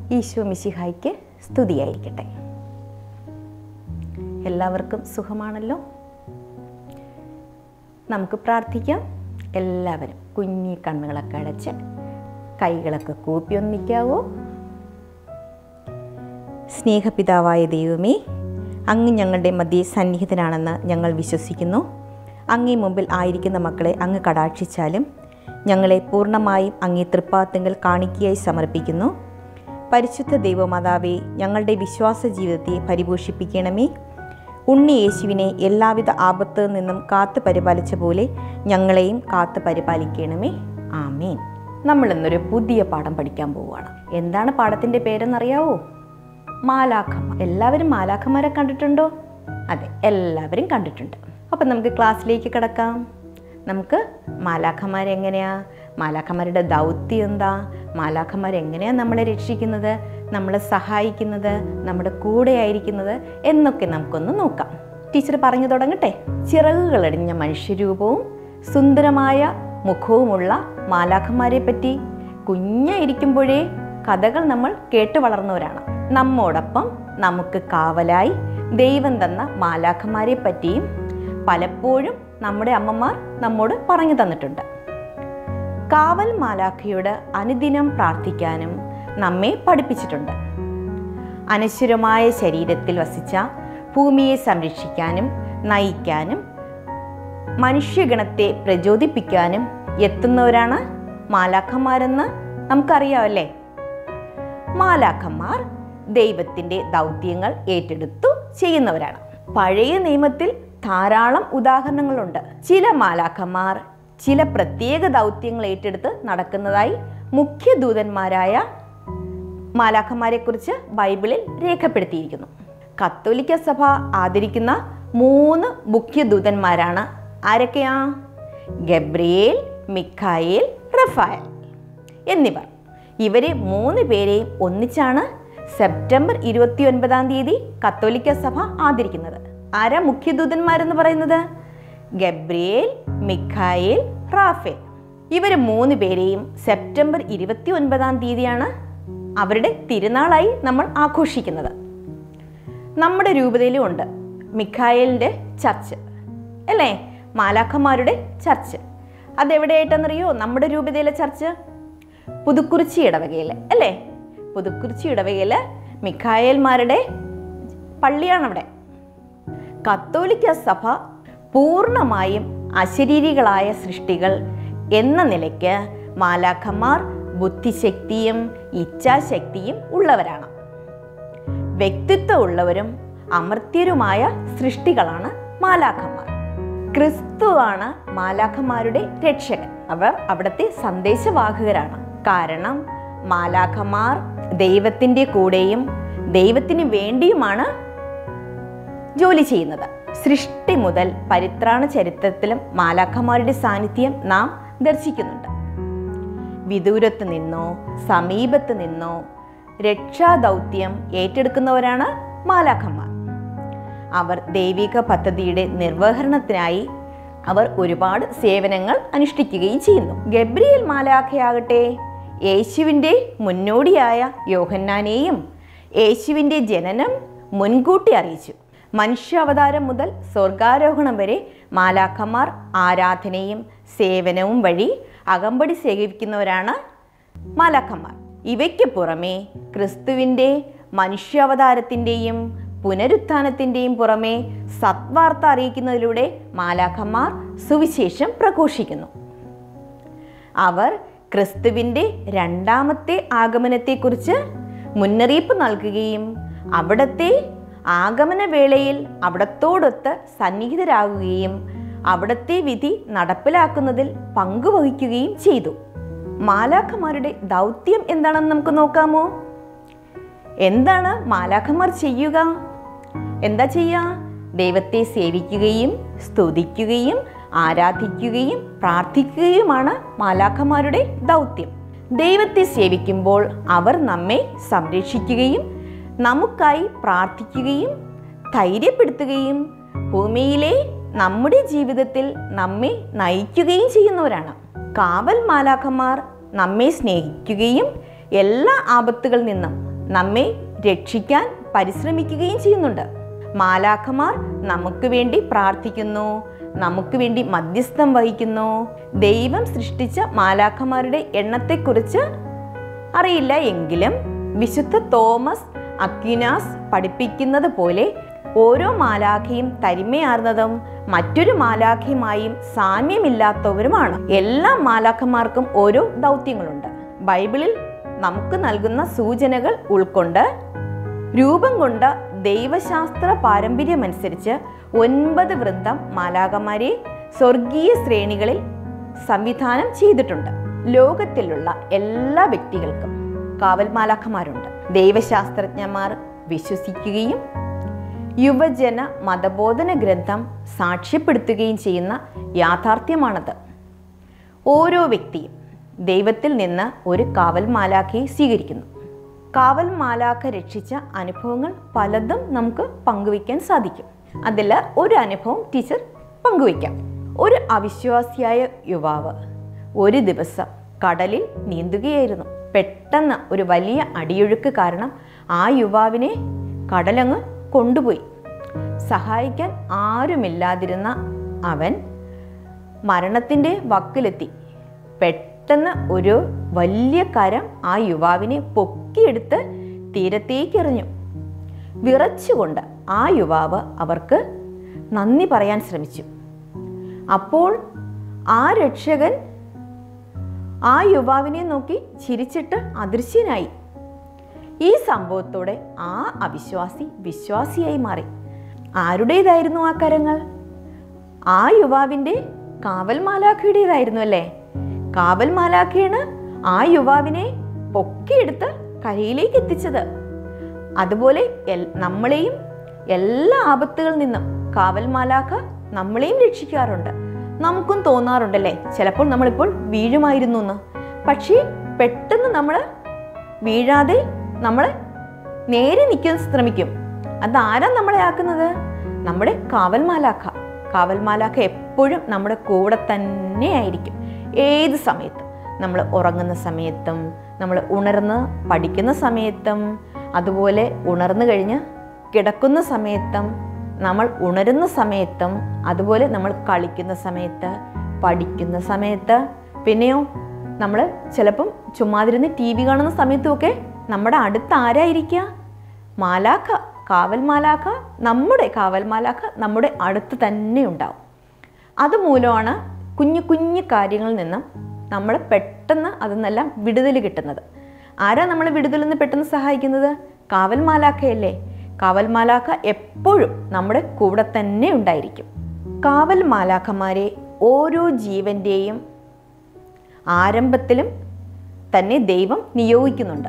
ഈശോ മിശിഹായ്ക്ക് സ്തുതിയായിരിക്കട്ടെ. എല്ലാവർക്കും സുഖമാണല്ലോ. നമുക്ക് പ്രാർത്ഥിക്കാം. എല്ലാവരും കുഞ്ഞി കണ്ണുകളൊക്കെ അടച്ച് കൈകളൊക്കെ കൂപ്പി ഒന്നിക്കാവോ? സ്നേഹപിതാവായ ദൈവമേ, അങ്ങ് ഞങ്ങളുടെ മധ്യേ സന്നിഹിതനാണെന്ന് ഞങ്ങൾ വിശ്വസിക്കുന്നു. അങ്ങേ മുമ്പിൽ ആയിരിക്കുന്ന മക്കളെ അങ്ങ് കടാക്ഷിച്ചാലും ഞങ്ങളെ പൂർണ്ണമായും അങ്ങേ തൃപ്പാദത്തിൽ കാണിക്കയായി സമർപ്പിക്കുന്നു. പരിശുദ്ധ ദൈവമാതാവേ, ഞങ്ങളുടെ വിശ്വാസ ജീവിതത്തെ പരിപോഷിപ്പിക്കണമേ. ഉണ്ണി യേശുവിനെ എല്ലാവിധ ആപത്തിൽ നിന്നും കാത്തു പരിപാലിച്ച പോലെ ഞങ്ങളെയും കാത്തു പരിപാലിക്കണമേ. ആമേൻ. നമ്മൾ ഇന്നൊരു പുതിയ പാഠം പഠിക്കാൻ പോവുകയാണ്. എന്താണ് പാഠത്തിൻ്റെ പേരെന്നറിയാവോ? മാലാഖമാർ. എല്ലാവരും മാലാഖമാരെ കണ്ടിട്ടുണ്ടോ? അതെ, എല്ലാവരും കണ്ടിട്ടുണ്ട്. അപ്പം നമുക്ക് ക്ലാസ്സിലേക്ക് കിടക്കാം. നമുക്ക് മാലാഖമാരെങ്ങനെയാ, മാലാഖമാരുടെ ദൗത്യം എന്താ, മാലാഖമാരെങ്ങനെയാണ് നമ്മളെ രക്ഷിക്കുന്നത്, നമ്മളെ സഹായിക്കുന്നത്, നമ്മുടെ കൂടെ ആയിരിക്കുന്നത് എന്നൊക്കെ നമുക്കൊന്ന് നോക്കാം. ടീച്ചർ പറഞ്ഞു തുടങ്ങട്ടെ. ചിറകുകളടിഞ്ഞ മനുഷ്യരൂപവും സുന്ദരമായ മുഖവുമുള്ള മാലാഖമാരെ പറ്റി കുഞ്ഞായിരിക്കുമ്പോഴേ കഥകൾ നമ്മൾ കേട്ടു വളർന്നവരാണ്. നമ്മോടൊപ്പം നമുക്ക് കാവലായി ദൈവം തന്ന മാലാഖമാരെ പറ്റിയും പലപ്പോഴും നമ്മുടെ അമ്മമാർ നമ്മോട് പറഞ്ഞു തന്നിട്ടുണ്ട്. കാവൽ മാലാഖയോട് അനുദിനം പ്രാർത്ഥിക്കാനും നമ്മെ പഠിപ്പിച്ചിട്ടുണ്ട്. അനശ്വരമായ ശരീരത്തിൽ വസിച്ച ഭൂമിയെ സംരക്ഷിക്കാനും നയിക്കാനും മനുഷ്യഗണത്തെ പ്രചോദിപ്പിക്കാനും എത്തുന്നവരാണ് മാലാഖമാരെന്ന് നമുക്കറിയാമല്ലേ. മാലാഖമാർ ദൈവത്തിൻ്റെ ദൗത്യങ്ങൾ ഏറ്റെടുത്തു ചെയ്യുന്നവരാണ്. പഴയ നിയമത്തിൽ ധാരാളം ഉദാഹരണങ്ങളുണ്ട്. ചില മാലാഖമാർ ചില പ്രത്യേക ദൗത്യങ്ങൾ ഏറ്റെടുത്ത് നടക്കുന്നതായി മുഖ്യദൂതന്മാരായ മാലാഖമാരെക്കുറിച്ച് ബൈബിളിൽ രേഖപ്പെടുത്തിയിരിക്കുന്നു. കത്തോലിക്ക സഭ ആദരിക്കുന്ന 3 മുഖ്യദൂതന്മാരാണ്. ആരൊക്കെയാ? ഗബ്രിയേൽ, മിഖായേൽ, റഫായേൽ എന്നിവർ. ഇവരെ 3 പേരെയും ഒന്നിച്ചാണ് സെപ്റ്റംബർ 29 കത്തോലിക്ക സഭ ആദരിക്കുന്നത്. ആരാ മുഖ്യദൂതന്മാരെന്ന് പറയുന്നത്? Gabriel, Mikhael, Raphael. ഇവർ 3 പേരെയും സെപ്റ്റംബർ 29 അവരുടെ തിരുനാളായി നമ്മൾ ആഘോഷിക്കുന്നത്. നമ്മുടെ രൂപതയിലും ഉണ്ട് മിഖായേലിൻ്റെ ചർച്ച്, അല്ലേ? മാലാഖമാരുടെ ചർച്ച്. അതെവിടെയായിട്ടെന്നറിയോ? നമ്മുടെ രൂപതയിലെ ചർച്ച് പുതുക്കുറിച്ചി ഇടവകയിൽ, അല്ലേ? പുതുക്കുറിച്ചി ഇടവകയിൽ മിഖായേൽമാരുടെ പള്ളിയാണവിടെ. കത്തോലിക്ക സഭ പൂർണ്ണമായും അശരീരികളായ സൃഷ്ടികൾ എന്ന നിലയ്ക്ക് മാലാഖമാർ ബുദ്ധിശക്തിയും ഇച്ഛാശക്തിയും ഉള്ളവരാണ്. വ്യക്തിത്വം ഉള്ളവരും അമർത്യരുമായ സൃഷ്ടികളാണ് മാലാഖമാർ. ക്രിസ്തുവാണ് മാലാഖമാരുടെ രക്ഷകൻ. അവർ അവിടുത്തെ സന്ദേശവാഹകരാണ്. കാരണം മാലാഖമാർ ദൈവത്തിൻ്റെ കൂടെയും ദൈവത്തിന് വേണ്ടിയുമാണ് ജോലി ചെയ്യുന്നത്. സൃഷ്ടി മുതൽ പരിത്രാണ ചരിത്രത്തിലും മാലാഖമാരുടെ സാന്നിധ്യം നാം ദർശിക്കുന്നുണ്ട്. വിദൂരത്ത് നിന്നോ സമീപത്ത് നിന്നോ രക്ഷാദൗത്യം ഏറ്റെടുക്കുന്നവരാണ് മാലാഖമാർ. അവർ ദൈവിക പദ്ധതിയുടെ നിർവഹണത്തിനായി അവർ ഒരുപാട് സേവനങ്ങൾ അനുഷ്ഠിക്കുകയും ചെയ്യുന്നു. ഗബ്രിയേൽ മാലാഖയാകട്ടെ യേശുവിൻ്റെ മുന്നോടിയായ യോഹന്നാനെയും യേശുവിൻ്റെ ജനനം മുൻകൂട്ടി അറിയിച്ചു. മനുഷ്യാവതാരം മുതൽ സ്വർഗാരോഹണം വരെ മാലാഖമാർ ആരാധനയും സേവനവും വഴി അകമ്പടി സേവിക്കുന്നവരാണ് മാലാഖമാർ. ഇവയ്ക്ക് പുറമെ ക്രിസ്തുവിൻ്റെ മനുഷ്യാവതാരത്തിൻ്റെയും പുനരുത്ഥാനത്തിൻ്റെയും പുറമെ സത്വാർത്ത അറിയിക്കുന്നതിലൂടെ മാലാഖമാർ സുവിശേഷം പ്രഘോഷിക്കുന്നു. അവർ ക്രിസ്തുവിൻ്റെ 2ാമത്തെ ആഗമനത്തെക്കുറിച്ച് മുന്നറിയിപ്പ് നൽകുകയും അവിടത്തെ ആഗമന വേളയിൽ അവിടത്തോടൊത്ത് സന്നിഹിതരാകുകയും അവിടത്തെ വിധി നടപ്പിലാക്കുന്നതിൽ പങ്കുവഹിക്കുകയും ചെയ്തു. മാലാഖമാരുടെ ദൗത്യം എന്താണെന്ന് നമുക്ക് നോക്കാമോ? എന്താണ് മാലാഖമാർ ചെയ്യുക? എന്താ ചെയ്യുക? ദൈവത്തെ സേവിക്കുകയും സ്തുതിക്കുകയും ആരാധിക്കുകയും പ്രാർത്ഥിക്കുകയുമാണ് മാലാഖമാരുടെ ദൗത്യം. ദൈവത്തെ സേവിക്കുമ്പോൾ അവർ നമ്മെ സംരക്ഷിക്കുകയും നമുക്കായി പ്രാർത്ഥിക്കുകയും ധൈര്യപ്പെടുത്തുകയും ഭൂമിയിലെ നമ്മുടെ ജീവിതത്തിൽ നമ്മെ നയിക്കുകയും ചെയ്യുന്നവരാണ്. കാവൽ മാലാഖമാർ നമ്മെ സ്നേഹിക്കുകയും എല്ലാ ആപത്തുകളിൽ നിന്നും നമ്മെ രക്ഷിക്കാൻ പരിശ്രമിക്കുകയും ചെയ്യുന്നുണ്ട്. മാലാഖമാർ നമുക്ക് വേണ്ടി പ്രാർത്ഥിക്കുന്നു, നമുക്ക് വേണ്ടി മധ്യസ്ഥം വഹിക്കുന്നു. ദൈവം സൃഷ്ടിച്ച മാലാഖമാരുടെ എണ്ണത്തെക്കുറിച്ച് അറിയില്ല എങ്കിലും വിശുദ്ധ തോമസ് അക്വിനാസ് പഠിപ്പിക്കുന്നത് പോലെ ഓരോ മാലാഖയും തനിമയാർന്നതും മറ്റൊരു മാലാഖയുമായും സാമ്യമില്ലാത്തവരുമാണ്. എല്ലാ മാലാഖമാർക്കും ഓരോ ദൗത്യങ്ങളുണ്ട്. ബൈബിളിൽ നമുക്ക് നൽകുന്ന സൂചനകൾ ഉൾക്കൊണ്ട് രൂപം കൊണ്ട ദൈവശാസ്ത്ര പാരമ്പര്യമനുസരിച്ച് 9 വൃന്ദം മാലാഖമാരെ സ്വർഗീയ ശ്രേണികളിൽ സംവിധാനം ചെയ്തിട്ടുണ്ട്. ലോകത്തിലുള്ള എല്ലാ വ്യക്തികൾക്കും കാവൽ മാലാഖമാരുണ്ട്. ദൈവശാസ്ത്രജ്ഞന്മാർ വിശ്വസിക്കുകയും യുവജന മതബോധന ഗ്രന്ഥം സാക്ഷ്യപ്പെടുത്തുകയും ചെയ്യുന്ന യാഥാർത്ഥ്യമാണത്. ഓരോ വ്യക്തിയും ദൈവത്തിൽ നിന്ന് ഒരു കാവൽ മാലാഖയെ സ്വീകരിക്കുന്നു. കാവൽ മാലാഖ രക്ഷിച്ച അനുഭവങ്ങൾ പലതും നമുക്ക് പങ്കുവയ്ക്കാൻ സാധിക്കും. അതിൽ ഒരു അനുഭവം ടീച്ചർ പങ്കുവയ്ക്കാം. ഒരു അവിശ്വാസിയായ യുവാവ് ഒരു ദിവസം കടലിൽ നീന്തുകയായിരുന്നു. പെട്ടെന്ന് ഒരു വലിയ അടിയൊഴുക്ക് കാരണം ആ യുവാവിനെ കടലങ്ങ് കൊണ്ടുപോയി. സഹായിക്കാൻ ആരുമില്ലാതിരുന്ന അവൻ മരണത്തിൻ്റെ വക്കിലെത്തി. പെട്ടെന്ന് ഒരു വലിയ കരം ആ യുവാവിനെ പൊക്കിയെടുത്ത് തീരത്തേക്ക് എറിഞ്ഞു. വിറച്ചുകൊണ്ട് ആ യുവാവ് അവർക്ക് നന്ദി പറയാൻ ശ്രമിച്ചു. അപ്പോൾ ആ രക്ഷകൻ ആ യുവാവിനെ നോക്കി ചിരിച്ചിട്ട് അദൃശ്യനായി. ഈ സംഭവത്തോടെ ആ അവിശ്വാസി വിശ്വാസിയായി മാറി. ആരുടേതായിരുന്നു ആ കരങ്ങൾ? ആ യുവാവിൻ്റെ കാവൽ മാലാഖയുടേതായിരുന്നു അല്ലേ? കാവൽ മാലാഖയാണ് ആ യുവാവിനെ പൊക്കിയെടുത്ത് കരയിലേക്ക് എത്തിച്ചത്. അതുപോലെ നമ്മളെയും എല്ലാ ആപത്തുകളിൽ നിന്നും കാവൽ മാലാഖ നമ്മളെയും രക്ഷിക്കാറുണ്ട്. നമുക്കും തോന്നാറുണ്ടല്ലേ ചിലപ്പോൾ നമ്മളിപ്പോൾ വീഴുമായിരുന്നു എന്ന്. പക്ഷേ പെട്ടെന്ന് നമ്മൾ വീഴാതെ നമ്മൾ നേരെ നിൽക്കാൻ ശ്രമിക്കും. അതാരാ നമ്മളെ ആക്കുന്നത്? നമ്മുടെ കാവൽ മാലാഖ. കാവൽ മാലാഖ എപ്പോഴും നമ്മുടെ കൂടെ തന്നെ ആയിരിക്കും. ഏത് സമയത്തും, നമ്മൾ ഉറങ്ങുന്ന സമയത്തും, നമ്മൾ ഉണർന്ന് പഠിക്കുന്ന സമയത്തും, അതുപോലെ ഉണർന്നു കഴിഞ്ഞ് കിടക്കുന്ന സമയത്തും, നമ്മൾ ഉണരുന്ന സമയത്തും, അതുപോലെ നമ്മൾ കളിക്കുന്ന സമയത്ത്, പഠിക്കുന്ന സമയത്ത്, പിന്നെയോ നമ്മൾ ചിലപ്പം ചുമ്മാതിരുന്ന് TV കാണുന്ന സമയത്തുമൊക്കെ നമ്മുടെ അടുത്ത് ആരായിരിക്കുക? മാലാഖ, കാവൽ മാലാഖ. നമ്മുടെ കാവൽ മാലാഖ നമ്മുടെ അടുത്ത് തന്നെ ഉണ്ടാവും. അതുമൂലമാണ് കുഞ്ഞു കുഞ്ഞു കാര്യങ്ങളിൽ നിന്നും നമ്മൾ പെട്ടെന്ന് അതിൽ വിടുതൽ കിട്ടുന്നത്. ആരാ നമ്മളെ വിടുതലിൽ നിന്ന് പെട്ടെന്ന് സഹായിക്കുന്നത്? കാവൽ മാലാഖയല്ലേ? കാവൽ മാലാഖ എപ്പോഴും നമ്മുടെ കൂടെ തന്നെ ഉണ്ടായിരിക്കും. കാവൽ മാലാഖമാരെ ഓരോ ജീവൻ്റെയും ആരംഭത്തിലും തന്നെ ദൈവം നിയോഗിക്കുന്നുണ്ട്.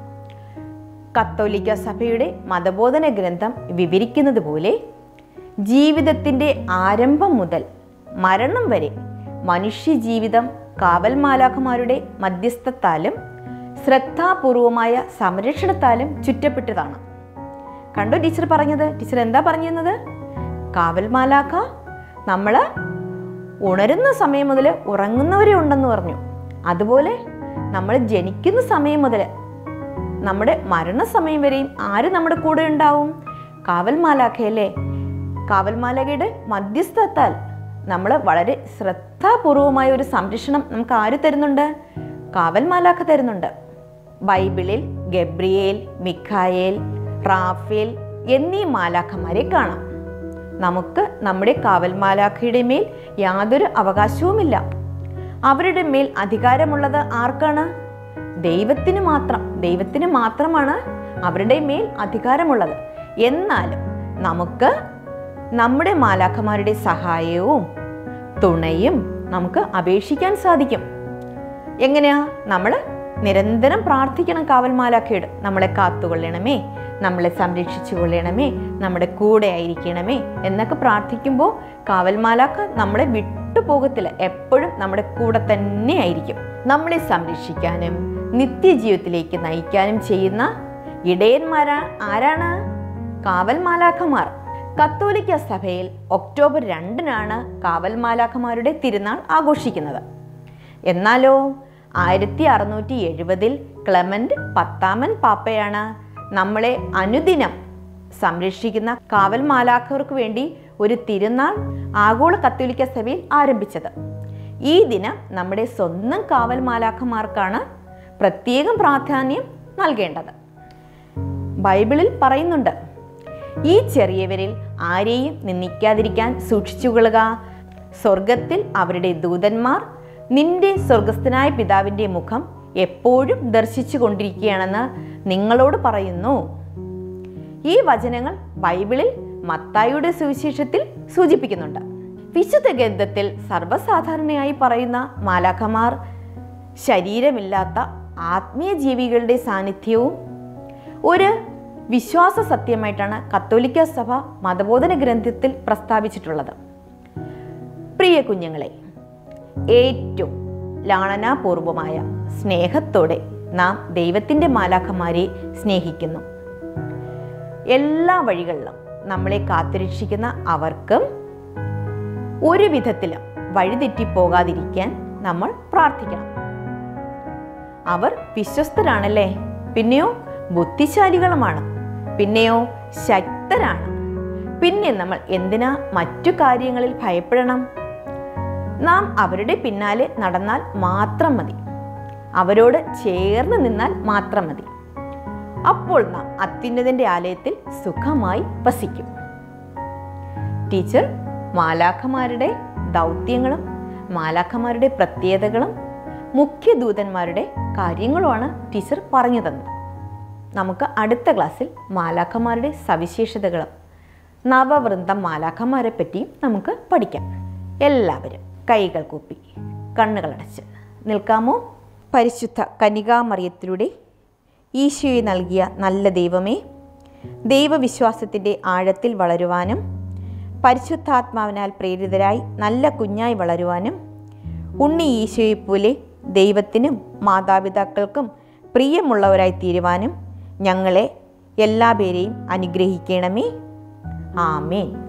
കത്തോലിക്ക സഭയുടെ മതബോധന ഗ്രന്ഥം വിവരിക്കുന്നത് പോലെ ജീവിതത്തിൻ്റെ ആരംഭം മുതൽ മരണം വരെ മനുഷ്യജീവിതം കാവൽ മാലാഖമാരുടെ മധ്യസ്ഥത്താലും ശ്രദ്ധാപൂർവമായ സംരക്ഷണത്താലും ചുറ്റപ്പെട്ടതാണ്. കണ്ടോ ടീച്ചർ പറഞ്ഞത്? ടീച്ചർ എന്താ പറഞ്ഞിരുന്നത്? കാവൽ മാലാഖ നമ്മൾ ഉണരുന്ന സമയം മുതൽ ഉറങ്ങുന്നവരെ ഉണ്ടെന്ന് പറഞ്ഞു. അതുപോലെ നമ്മൾ ജനിക്കുന്ന സമയം മുതൽ നമ്മുടെ മരണസമയം വരെയും ആര് നമ്മുടെ കൂടെ ഉണ്ടാവും? കാവൽ മാലാഖയല്ലേ? കാവൽ മാലാഖയുടെ മധ്യസ്ഥത്താൽ നമ്മൾ വളരെ ശ്രദ്ധാപൂർവമായ ഒരു സംരക്ഷണം നമുക്ക് ആര് തരുന്നുണ്ട്? കാവൽ മാലാഖ തരുന്നുണ്ട്. ബൈബിളിൽ ഗബ്രിയേൽ, മിഖായേൽ, റാഫേൽ എന്നീ മാലാഖമാരെ കാണാം. നമുക്ക് നമ്മുടെ കാവൽ മാലാഖയുടെ മേൽ യാതൊരു അവകാശവുമില്ല. അവരുടെ മേൽ അധികാരമുള്ളത് ആർക്കാണ്? ദൈവത്തിന് മാത്രം. ദൈവത്തിന് മാത്രമാണ് അവരുടെ മേൽ അധികാരമുള്ളത്. എന്നാലും നമുക്ക് നമ്മുടെ മാലാഖമാരുടെ സഹായവും തുണയും നമുക്ക് അപേക്ഷിക്കാൻ സാധിക്കും. എങ്ങനെയാ? നമ്മൾ നിരന്തരം പ്രാർത്ഥിക്കണം കാവൽ മാലാഖയോട്. നമ്മളെ കാത്തുകൊള്ളണമേ, നമ്മളെ സംരക്ഷിച്ചു കൊള്ളണമേ, നമ്മുടെ കൂടെ ആയിരിക്കണമേ എന്നൊക്കെ പ്രാർത്ഥിക്കുമ്പോൾ കാവൽ മാലാഖ നമ്മളെ വിട്ടുപോകത്തില്ല. എപ്പോഴും നമ്മുടെ കൂടെ തന്നെ ആയിരിക്കും. നമ്മളെ സംരക്ഷിക്കാനും നിത്യജീവിതത്തിലേക്ക് നയിക്കാനും ചെയ്യുന്ന ഇടയന്മാരാ ആരാണ്? കാവൽ മാലാഖമാർ. കത്തോലിക്ക സഭയിൽ ഒക്ടോബർ 2-നാണ് കാവൽ മാലാഖമാരുടെ തിരുനാൾ ആഘോഷിക്കുന്നത്. എന്നാലോ 1670 ക്ലെമന്റ് 10 പാപ്പയാണ് നമ്മളെ അനുദിനം സംരക്ഷിക്കുന്ന കാവൽ മാലാഖർക്ക് വേണ്ടി ഒരു തിരുനാൾ ആഗോള കത്തോലിക്ക സഭയിൽ ആരംഭിച്ചത്. ഈ ദിനം നമ്മുടെ സ്വന്തം കാവൽ മാലാഖമാർക്കാണ് പ്രത്യേകം പ്രാധാന്യം നൽകേണ്ടത്. ബൈബിളിൽ പറയുന്നുണ്ട്, ഈ ചെറിയവരിൽ ആരെയും നിന്ദിക്കാതിരിക്കാൻ സൂക്ഷിച്ചുകൊള്ളുക. സ്വർഗത്തിൽ അവരുടെ ദൂതന്മാർ നിന്റെ സ്വർഗസ്ഥനായ പിതാവിൻ്റെ മുഖം എപ്പോഴും ദർശിച്ചു കൊണ്ടിരിക്കുകയാണെന്ന് നിങ്ങളോട് പറയുന്നു. ഈ വചനങ്ങൾ ബൈബിളിൽ മത്തായിയുടെ സുവിശേഷത്തിൽ സൂചിപ്പിക്കുന്നുണ്ട്. വിശുദ്ധ ഗ്രന്ഥത്തിൽ സർവ്വസാധാരണയായി പറയുന്ന മാലാഖമാർ ശരീരമില്ലാത്ത ആത്മീയ ജീവികളുടെ സാന്നിധ്യവും ഒരു വിശ്വാസ സത്യമായിട്ടാണ് കത്തോലിക്ക സഭ മതബോധന ഗ്രന്ഥത്തിൽ പ്രസ്താവിച്ചിട്ടുള്ളത്. പ്രിയ കുഞ്ഞുങ്ങളെ, ഏറ്റവും ലാളനാപൂർവമായ സ്നേഹത്തോടെ നാം ദൈവത്തിൻ്റെ മാലാഖമാരെ സ്നേഹിക്കുന്നു. എല്ലാ വഴികളിലും നമ്മളെ കാത്തുരക്ഷിക്കുന്ന അവർക്കും ഒരു വിധത്തിലും വഴിതെറ്റിപ്പോകാതിരിക്കാൻ നമ്മൾ പ്രാർത്ഥിക്കണം. അവർ വിശ്വസ്തരാണല്ലേ, പിന്നെയോ ബുദ്ധിശാലികളുമാണ്, പിന്നെയോ ശക്തരാണ്. പിന്നെ നമ്മൾ എന്തിനാ മറ്റു കാര്യങ്ങളിൽ ഭയപ്പെടണം? നാം അവരുടെ പിന്നാലെ നടന്നാൽ മാത്രം മതി, അവരോട് ചേർന്ന് നിന്നാൽ മാത്രം മതി. അപ്പോൾ നാം അത്യുന്നതന്റെ ആലയത്തിൽ സുഖമായി വസിക്കും. ടീച്ചർ മാലാഖമാരുടെ ദൗത്യങ്ങളും മാലാഖമാരുടെ പ്രത്യേകതകളും മുഖ്യദൂതന്മാരുടെ കാര്യങ്ങളുമാണ് ടീച്ചർ പറഞ്ഞു തന്നത്. നമുക്ക് അടുത്ത ക്ലാസ്സിൽ മാലാഖമാരുടെ സവിശേഷതകളും നവവൃന്ദം മാലാഖമാരെ പറ്റിയും നമുക്ക് പഠിക്കാം. എല്ലാവരും കൈകൾ കൂപ്പി കണ്ണുകളടച്ച് നിൽക്കാമോ? പരിശുദ്ധ കന്യകാമറിയത്തിലൂടെ ഈശോയെ നൽകിയ നല്ല ദൈവമേ, ദൈവവിശ്വാസത്തിൻ്റെ ആഴത്തിൽ വളരുവാനും പരിശുദ്ധാത്മാവിനാൽ പ്രേരിതരായി നല്ല കുഞ്ഞായി വളരുവാനും ഉണ്ണി ഈശോയെപ്പോലെ ദൈവത്തിനും മാതാപിതാക്കൾക്കും പ്രിയമുള്ളവരായി തീരുവാനും ഞങ്ങളെ എല്ലാവരെയും അനുഗ്രഹിക്കണമേ. ആമേൻ.